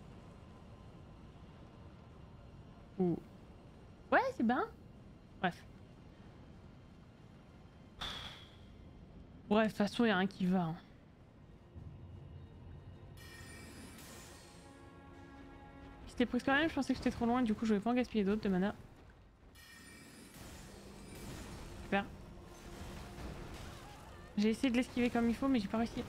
Ou... Ouais, c'est bien. Bref. Bref, de toute façon, il y a un qui va. Hein. C'était presque quand même, je pensais que j'étais trop loin, du coup je vais pas en gaspiller d'autres de mana. Super. J'ai essayé de l'esquiver comme il faut, mais j'ai pas réussi.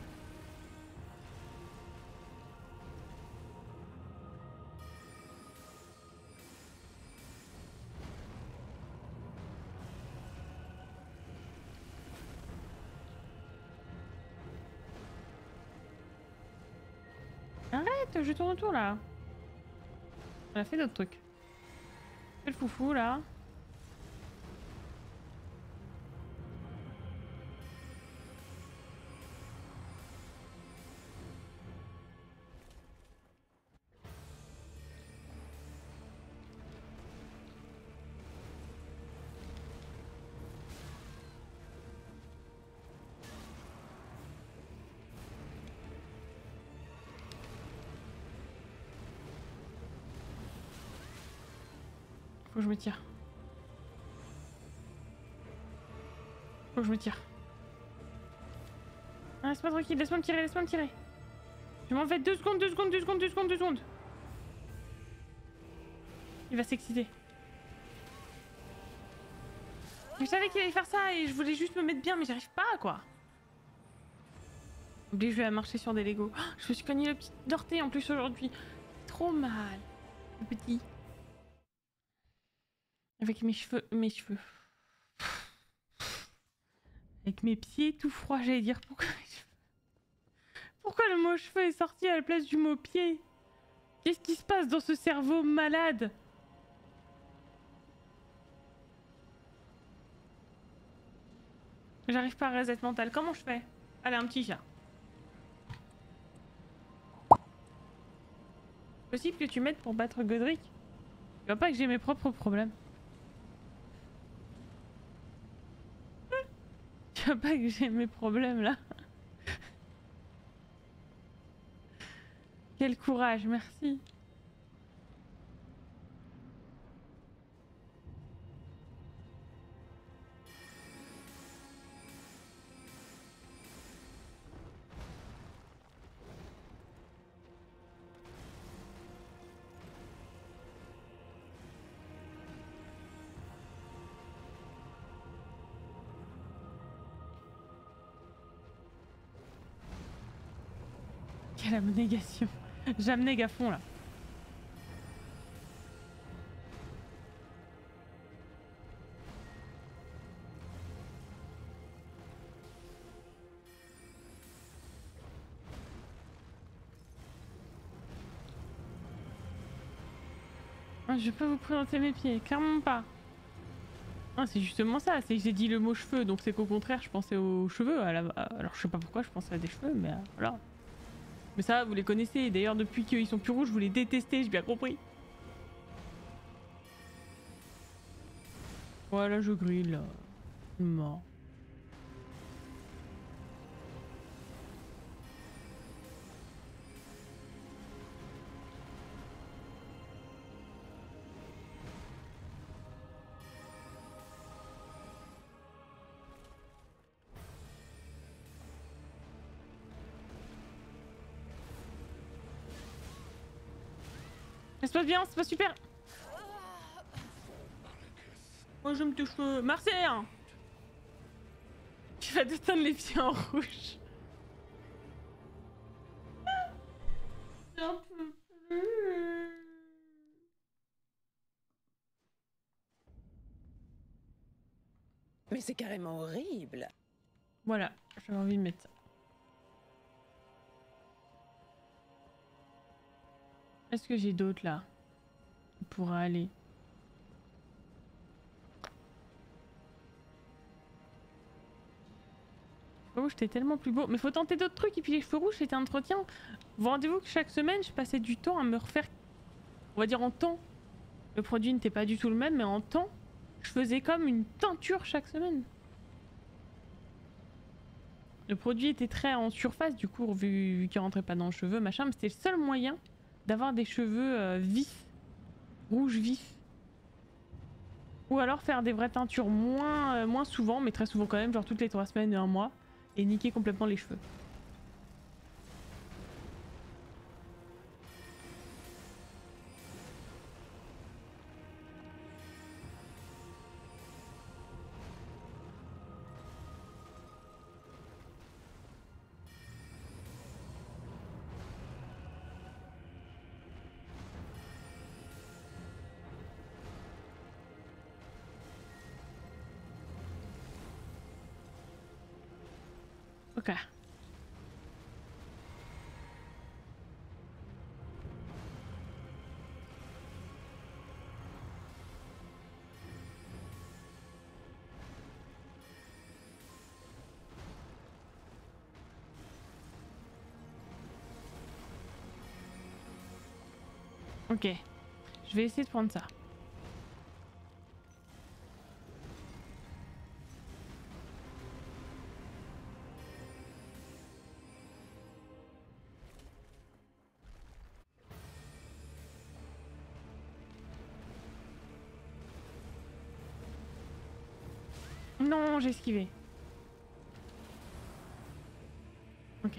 Arrête, je tourne autour là. On a fait d'autres trucs. Fais le foufou là. Faut que je me tire. Faut que je me tire. Ah, laisse-moi tranquille, laisse-moi me tirer, laisse-moi me tirer. Je m'en fais deux secondes, deux secondes, deux secondes, deux secondes, deux secondes. Il va s'exciter. Je savais qu'il allait faire ça et je voulais juste me mettre bien, mais j'arrive pas quoi. Obligé à marcher sur des Legos. Oh, je me suis cogné le petit orteil en plus aujourd'hui. Trop mal. Le petit. Avec mes cheveux, mes cheveux. Avec mes pieds tout froids, j'allais dire pourquoi. Pourquoi le mot cheveux est sorti à la place du mot pied? Qu'est-ce qui se passe dans ce cerveau malade? J'arrive pas à reset mental. Comment je fais? Allez, un petit chat. Possible que tu m'aides pour battre Godric? Tu vois pas que j'ai mes propres problèmes? Tu vois pas que j'ai mes problèmes là? Quel courage, merci. Quelle abnégation. J'abnègue à fond là. Je vais pas vous présenter mes pieds, clairement pas. Ah, c'est justement ça, c'est que j'ai dit le mot cheveux, donc c'est qu'au contraire je pensais aux cheveux. À la... Alors je sais pas pourquoi je pensais à des cheveux, mais voilà. Mais ça, vous les connaissez. D'ailleurs, depuis qu'ils sont plus rouges, vous les détestez, j'ai bien compris. Voilà, je grille là. Mort. Ça se passe bien, c'est pas super. Moi j'aime tes cheveux. Marseille, tu vas te teindre les pieds en rouge. J'en peux plus. Mais c'est carrément horrible. Voilà, j'avais envie de mettre ça. Est-ce que j'ai d'autres là qui pourraient aller? Les cheveux rouges, c'était tellement plus beau. Mais faut tenter d'autres trucs. Et puis les cheveux rouges, c'était un entretien. Vous rendez-vous que chaque semaine, je passais du temps à me refaire... On va dire en temps. Le produit n'était pas du tout le même, mais en temps, je faisais comme une teinture chaque semaine. Le produit était très en surface, du coup, vu, vu qu'il rentrait pas dans le cheveu, machin, mais c'était le seul moyen d'avoir des cheveux euh, vifs, rouges vifs. Ou alors faire des vraies teintures moins, euh, moins souvent, mais très souvent quand même, genre toutes les trois semaines et un mois, et niquer complètement les cheveux. Ok. Ok. Je vais essayer de prendre ça. Non, j'ai esquivé. Ok.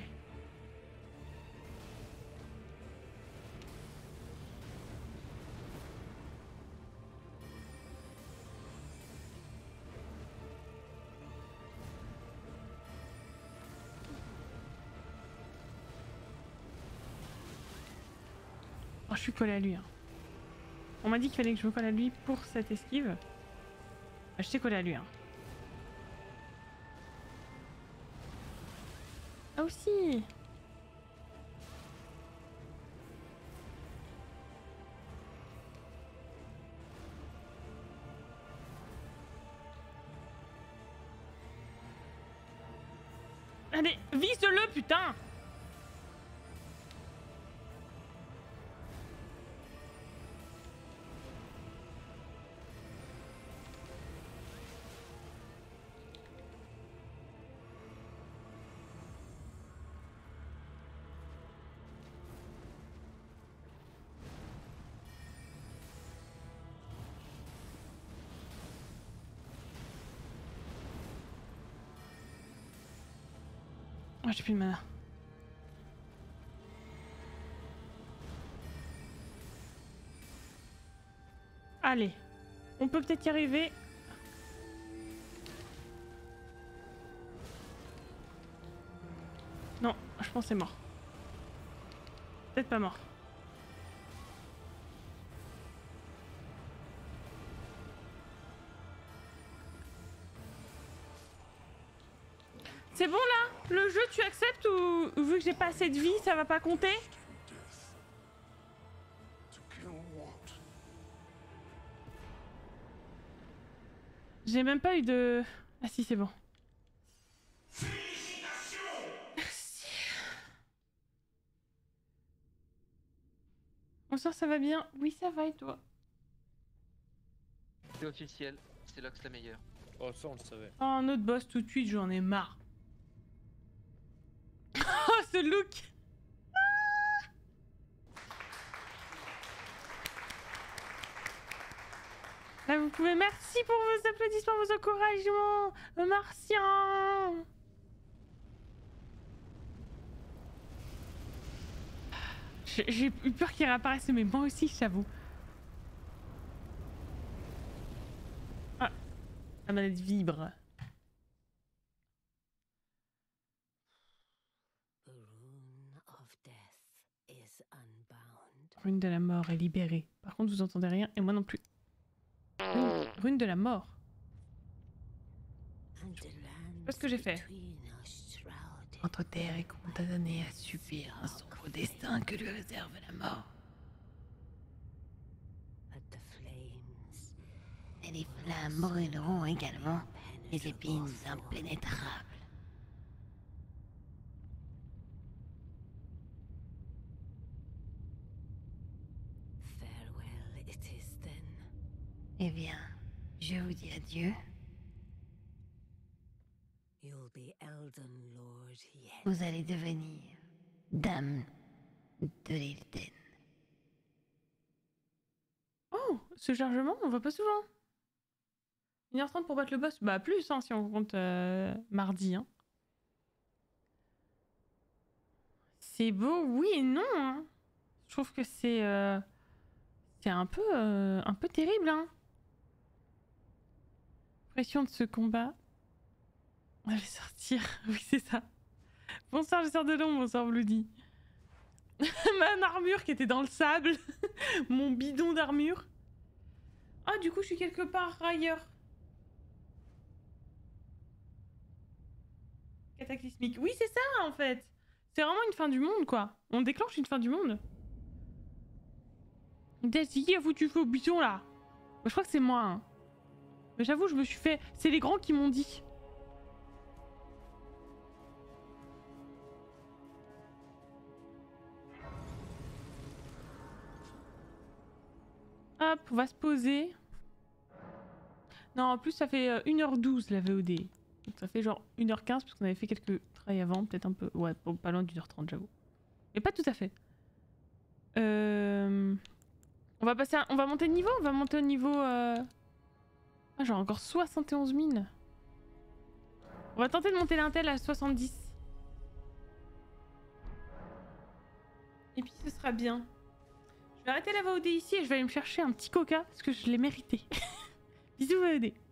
Oh, je suis collée à lui. Hein. On m'a dit qu'il fallait que je me colle à lui pour cette esquive. Bah, je t'ai collée à lui. Hein. Ah aussi. Allez, vise-le, putain. Oh, j'ai plus de mana. Allez, on peut peut-être y arriver. Non, je pense que c'est mort. Peut-être pas mort. C'est bon là? Le jeu, tu acceptes ou vu que j'ai pas assez de vie, ça va pas compter? J'ai même pas eu de... Ah si, c'est bon. Merci. Bonsoir, ça va bien? Oui, ça va et toi? C'est officiel, c'est Lox la meilleure. Oh, ça on le savait. Oh, un autre boss tout de suite, j'en ai marre. Oh, ce look! Là, vous pouvez... Merci pour vos applaudissements, vos encouragements! Martien! J'ai eu peur qu'il réapparaisse, mais moi aussi, j'avoue. Ah, la manette vibre. Rune de la mort est libérée. Par contre, vous entendez rien, et moi non plus. Rune, rune de la mort. Je sais pas ce que j'ai fait. Entre terre est condamné à subir un sombre destin que lui réserve la mort. Et les flammes brûleront également les épines impénétrables. Eh bien, je vous dis adieu. be Elden Lord yet. Vous allez devenir dame de l'Elden. Oh, ce chargement, on va pas souvent. une heure trente pour battre le boss. Bah plus, hein, si on compte euh, mardi. Hein. C'est beau, oui et non. Hein. Je trouve que c'est euh, c'est un peu euh, un peu terrible. Hein. Pression de ce combat. Je vais sortir. Oui, c'est ça. Bonsoir, j'espère de l'ombre. Bonsoir, Bloody. Ma armure qui était dans le sable. Mon bidon d'armure. Ah, du coup, je suis quelque part ailleurs. Cataclysmique. Oui, c'est ça, en fait. C'est vraiment une fin du monde, quoi. On déclenche une fin du monde. Qui a foutu feu au buisson, là? Bah, je crois que c'est moi. Hein. Mais j'avoue, je me suis fait... C'est les grands qui m'ont dit. Hop, on va se poser. Non, en plus, ça fait euh, une heure douze la V O D. Donc ça fait genre une heure quinze parce qu'on avait fait quelques travails avant. Peut-être un peu... Ouais, bon, pas loin d'une heure trente, j'avoue. Mais pas tout à fait. Euh... On va passer à... On va monter de niveau. On va monter au niveau... Euh... Ah, genre encore soixante et onze mille. On va tenter de monter l'intel à soixante-dix. Et puis ce sera bien. Je vais arrêter la V O D ici et je vais aller me chercher un petit coca parce que je l'ai mérité. Bisous V O D.